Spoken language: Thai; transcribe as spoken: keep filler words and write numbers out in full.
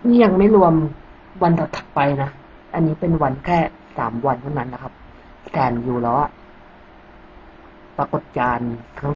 นี่ยังไม่รวมวันถัดๆไปนะอันนี้เป็นวันแค่สามวันเท่านั้นนะครับแสนวิวแล้วอะปรากฏการณ์ครั้ง